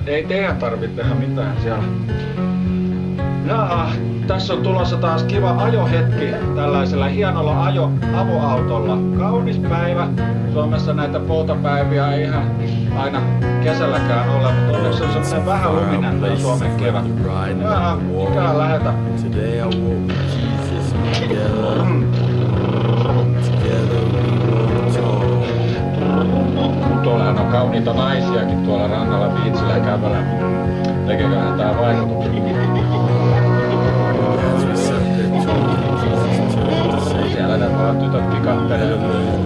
Ei teidän tarvitse tehdä mitään siellä. Jaa, tässä on tulossa taas kiva ajohetki tällaisella hienolla avoautolla. Kaunis päivä. Suomessa näitä poutapäiviä ei ihan aina kesälläkään ole, mutta onneksi on semmoinen vähän luminen tää Suomen kevät. Jaa, ikään lähetä. Tuollahan on kauniita naisiakin tuolla rannalla biitsillä ja kävellä. Tekeköhän tää vaikutuksen? Siellä ne vaan tytöt kikattelee.